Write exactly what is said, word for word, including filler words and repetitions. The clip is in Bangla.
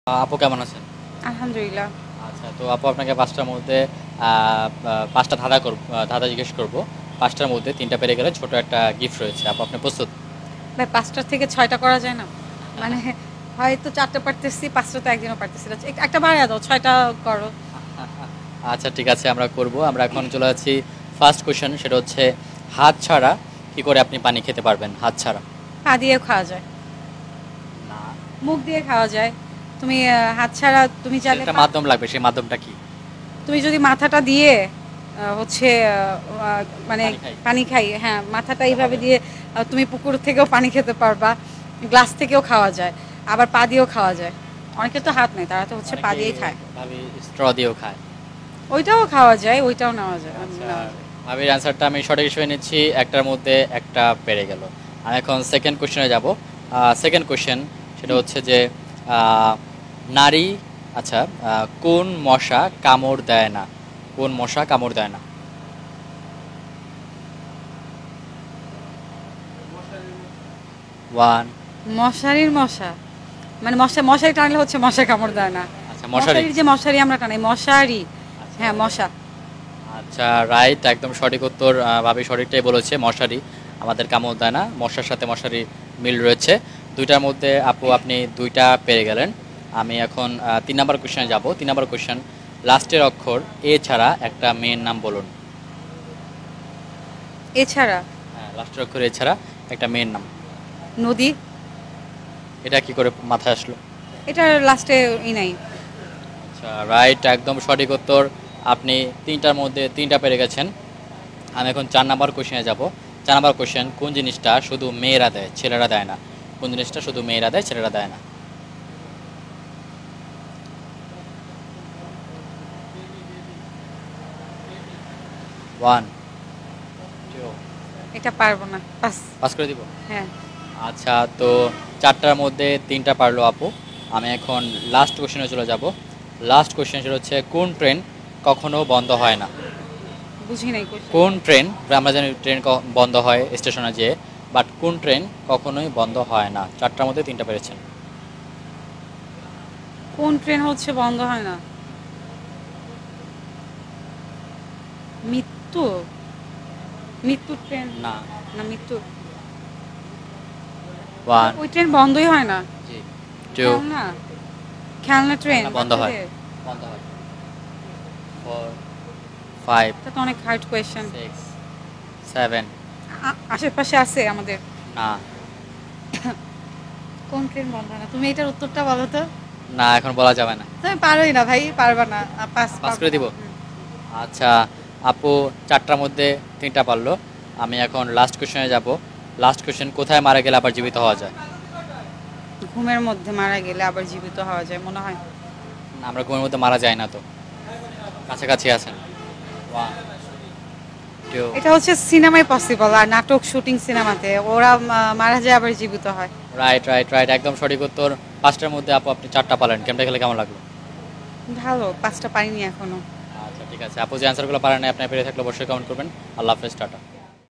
আ আপু কেমন আছেন? আলহামদুলিল্লাহ। আচ্ছা, তো আপু আপনাকে পাঁচ টার মধ্যে আ আ পাঁচ টা ধাঁধা করব আ ধাঁধা জিজ্ঞেস করব। পাঁচ টার মধ্যে তিন টা পেরে গেলে ছোট একটা গিফট রয়েছে। আপু আপনি প্রস্তুত? ভাই পাঁচ টার থেকে ছয় টা করা যায় না? মানে হয়তো চার টা পারতেছি, পাঁচ টা তো একদিনও পারতেছি না। এক একটা বাড়ায় দাও, ছয় টা করো। আচ্ছা ঠিক আছে আমরা করব। আমরা এখন চলে যাচ্ছি ফার্স্ট কোয়েশ্চেন সেটা হচ্ছে হাত ছাড়া কি করে আপনি পানি খেতে পারবেন হাত ছাড়া? পা দিয়েও খাওয়া যায়। না। মুখ দিয়ে খাওয়া যায়। তুমি আ হাত ছাড়া তুমি চাইলে একটা পা মাধ্যম লাগবে, সেই মাধ্যমটা কি? তুমি যদি মাথাটা দিয়ে আ হচ্ছে আ আ মানে পানি খাই। পানি খাই, হ্যাঁ, মাথাটা এটা এইভাবে হবে না। দিয়ে আ তুমি পুকুর থেকেও পানি খেতে পারবা। গ্লাস থেকেও খাওয়া যায়। আবার পা দিয়েও খাওয়া যায়। অনেকের তো হাত নাই, তারা তো হচ্ছে পা অনেকেই দিয়েই খায়। ভাবি স্ট্র দিয়েও খায়। ওইটাও খাওয়া যায়, ওইটাও নেওয়া যায় আচ্ছা, নেওয়া যায়। ভাবির অ্যান্সারটা আমি সঠিক হিসেবে নিচ্ছি। একটার মধ্যে একটা পেরে গেল। আমি এখন সেকেন্ড কোয়েশ্চেনে যাব। আ সেকেন্ড কোয়েশ্চেন সেটা হচ্ছে যে আ নারী আচ্ছা আ কোন মশা কামড় দেয় না? কোন মশা কামড় দেয় না? এক মশারির মশা। মানে মশা মশারি টানলে হচ্ছে মশা কামড় দেয় না। আচ্ছা মশারি। মশারির যে মশারি আমরা টানাই, মশারি। আচ্ছা হ্যাঁ, মশা। আচ্ছা রাইট একদম সঠিক উত্তর। আ ভাবি সঠিকটাই বলেছে মশারি। আমাদের কামড় দেয় না। মশার সাথে মশারি মিল রয়েছে। দুই টার মধ্যে আপু আপনি দুই টা পেরে গেলেন। আমি এখন আ তিন নাম্বার কোয়েশ্চেনে যাব। তিন নাম্বার কোয়েশ্চেন লাস্টের অক্ষর এ ছাড়া একটা মেয়ের নাম বলুন। এছাড়া হ্যাঁ, লাস্টের অক্ষর এ ছাড়া একটা মেয়ের নাম। নদী। এটা কি করে মাথায় আসলো? এটার লাস্টে ই নাই। আচ্ছা রাইট একদম সঠিক উত্তর। আপনি তিন টার মধ্যে তিন টা পেরে গেছেন। আমি এখন চার নাম্বার কোয়েশ্চেনে যাব। চার নাম্বার কোয়েশ্চেন কোন জিনিসটা শুধু মেয়েরা দেয়, ছেলেরা দেয় না? কোন জিনিসটা শুধু মেয়েরা দেয়, ছেলেরা দেয় না? এক দুই এটা পারবো না। পাস। পাস করে দিব? হ্যাঁ। আচ্ছা তো চার টার মধ্যে তিন টা পারলো আপু। আমি এখন লাস্ট কোয়েশ্চেনে চলে যাব। লাস্ট কোয়েশ্চেন সেটা হচ্ছে কোন ট্রেন কখনো বন্ধ হয় না? বুঝি নাই কোশ্চেন। কোন ট্রেন আমরা জানি ট্রেন ক বন্ধ হয় স্টেশনে যেয়ে, বাট কোন ট্রেন কখনোই বন্ধ হয় না? চার টার মধ্যে তিন টা পেরেছেন। কোন ট্রেন হচ্ছে বন্ধ হয় না? মৃত্যু। মৃত্যুর ট্রেন। না। না, মৃত্যু। এক ওই ট্রেন বন্ধই হয় না। জি দুই খেলনা। খেলনা ট্রেন বন্ধ হয়। বাচ্চাদের। বন্ধ হয়। চার পাঁচ এটা তো অনেক হার্ড কোয়েশ্চেন। ছয় সাত আশেপাশে আছে আমাদের। না। কোন ট্রেন বন্ধ হয় না? তুমি এটার উত্তরটা বলো তো। না এখন বলা যাবে না। তুমি পারোই না ভাই, পারবা না। আ, পাস পাস পারবো করে না। দিব? হুম। আচ্ছা আপু চার টার মধ্যে তিন টা পারলো। আমি এখন লাস্ট কোয়েশ্চেনে যাব। লাস্ট কোয়েশ্চেন কোথায় মারা গেলে আবার জীবিত হওয়া যায়? ঘুমের মধ্যে মারা গেলে আবার জীবিত হওয়া যায় মনে হয়। না, আমরা ঘুমের মধ্যে মারা যাই না তো। কাছাকাছি আছেন। এক দুই এটা হচ্ছে সিনেমায় পসিবল, আর নাটক শুটিং সিনেমাতে ওরা মা- মারা যায় আবার জীবিত হয়। রাইট রাইট রাইট একদম সঠিক উত্তর। পাঁচটার মধ্যে আপু আপনি চার টা পারলেন। গেমটা খেলে কেমন লাগলো? ভালো, পাঁচটা পারিনি এখনো। আচ্ছা ঠিক আছে আপু যে অ্যান্সারগুলো পারেন নাই আপনি পেরে থাকলে অবশ্যই কমেন্ট করবেন। আল্লাহ হাফেজ, টাটা।